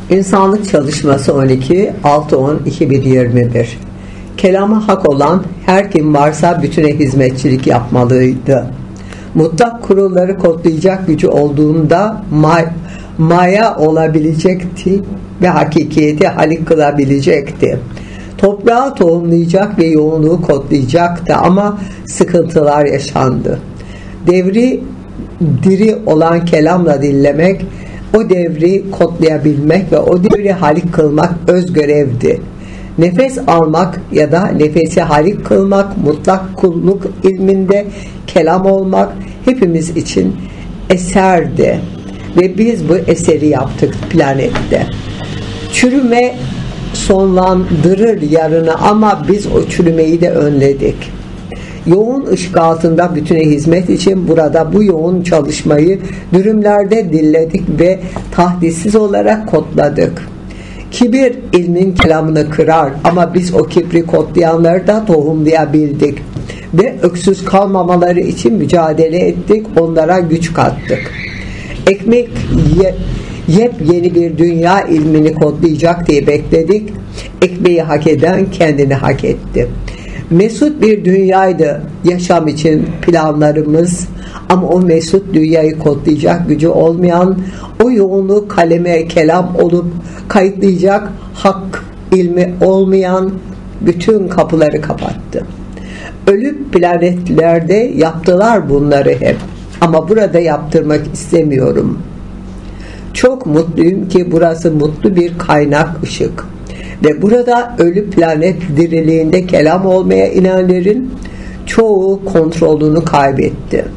İnsanlık Çalışması 12-6-10-2021. Kelamı hak olan her kim varsa bütüne hizmetçilik yapmalıydı. Mutlak kurulları kodlayacak gücü olduğunda maya olabilecekti ve hakikiyeti halik kılabilecekti. Toprağı tohumlayacak ve yoğunluğu kodlayacaktı ama sıkıntılar yaşandı. Devri diri olan kelamla dinlemek, o devri kodlayabilmek ve o devri halik kılmak öz görevdi. Nefes almak ya da nefesi halik kılmak, mutlak kulluk ilminde kelam olmak hepimiz için eserdi. Ve biz bu eseri yaptık planette. Çürüme sonlandırır yarını ama biz o çürümeyi de önledik. Yoğun ışık altında bütüne hizmet için burada bu yoğun çalışmayı dürümlerde dilledik ve tahdissiz olarak kodladık. Kibir ilmin kelamını kırar ama biz o kibri kodlayanları da tohumlayabildik ve öksüz kalmamaları için mücadele ettik, onlara güç kattık. Ekmek yepyeni bir dünya ilmini kodlayacak diye bekledik. Ekmeği hak eden kendini hak etti. Mesut bir dünyaydı yaşam için planlarımız ama o mesut dünyayı kodlayacak gücü olmayan, o yoğunluğu kaleme kelam olup kayıtlayacak hak ilmi olmayan bütün kapıları kapattı. Ölüp planetlerde yaptılar bunları hep ama burada yaptırmak istemiyorum. Çok mutluyum ki burası mutlu bir kaynak ışık. Ve burada ölü planet diriliğinde kelam olmaya inananların çoğu kontrolünü kaybetti.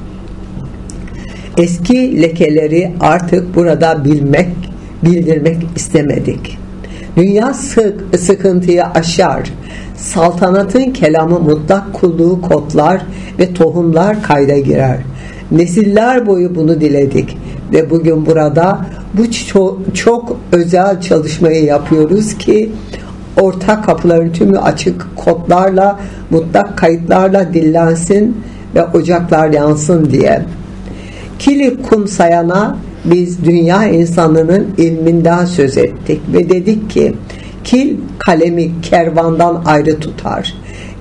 Eski lekeleri artık burada bildirmek istemedik. Dünya sıkıntıyı aşar. Saltanatın kelamı mutlak kulluğu kodlar ve tohumlar kayda girer. Nesiller boyu bunu diledik ve bugün burada bu çok özel çalışmayı yapıyoruz ki ortak kapıların tümü açık kodlarla, mutlak kayıtlarla dillensin ve ocaklar yansın diye. Kili Kumsayan'a biz dünya insanının ilminden söz ettik ve dedik ki kil kalemi kervandan ayrı tutar.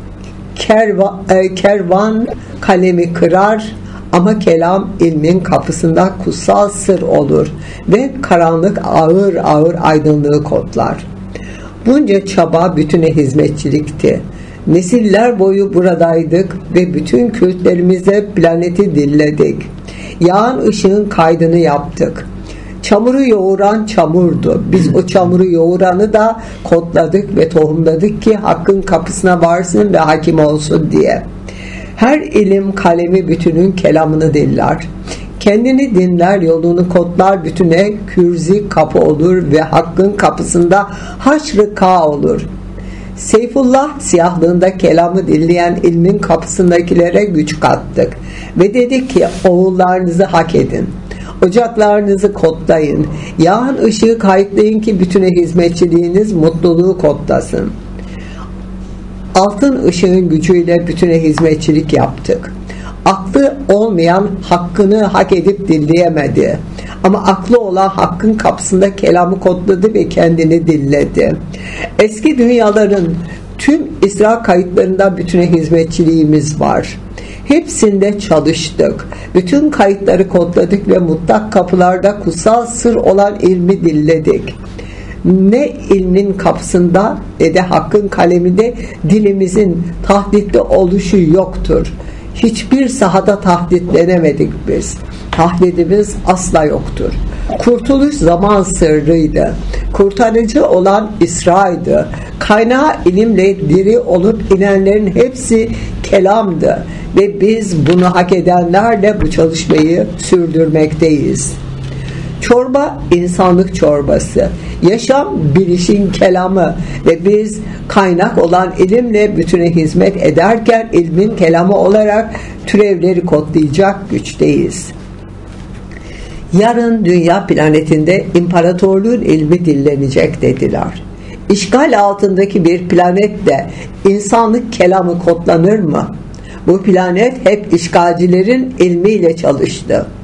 Kervan kalemi kırar ama kelam ilmin kapısında kutsal sır olur ve karanlık ağır ağır aydınlığı kodlar. Bunca çaba bütüne hizmetçilikti. Nesiller boyu buradaydık ve bütün kültlerimizle planeti dilledik. Yağan ışığın kaydını yaptık. Çamuru yoğuran çamurdu. Biz o çamuru yoğuranı da kodladık ve tohumladık ki hakkın kapısına varsın ve hakim olsun diye. Her ilim kalemi bütünün kelamını diller. Kendini dinler, yolunu kodlar, bütüne kürzi kapı olur ve hakkın kapısında haşr-ı ka olur. Seyfullah siyahlığında kelamı dinleyen ilmin kapısındakilere güç kattık ve dedik ki oğullarınızı hak edin. Ocaklarınızı kodlayın. Yağan ışığı kayıtlayın ki bütüne hizmetçiliğiniz mutluluğu kodlasın. Altın ışığın gücüyle bütüne hizmetçilik yaptık. Aklı olmayan hakkını hak edip dinleyemedi. Ama aklı olan hakkın kapısında kelamı kodladı ve kendini dinledi. Eski dünyaların tüm İsra kayıtlarında bütüne hizmetçiliğimiz var. Hepsinde çalıştık. Bütün kayıtları kodladık ve mutlak kapılarda kutsal sır olan ilmi dinledik. Ne ilmin kapısında ne de hakkın kaleminde dilimizin tahditli oluşu yoktur. Hiçbir sahada tahditlenemedik biz. Tahdidimiz asla yoktur. Kurtuluş zaman sırrıydı. Kurtarıcı olan İsra'ydı. Kaynağı ilimle diri olup inenlerin hepsi kelamdı. Ve biz bunu hak edenlerle bu çalışmayı sürdürmekteyiz. Çorba insanlık çorbası. Yaşam bilişin kelamı ve biz kaynak olan ilimle bütüne hizmet ederken ilmin kelamı olarak türevleri kodlayacak güçteyiz. Yarın dünya planetinde imparatorluğun ilmi dillenecek dediler. İşgal altındaki bir planette insanlık kelamı kodlanır mı? Bu planet hep işgalcilerin ilmiyle çalıştı.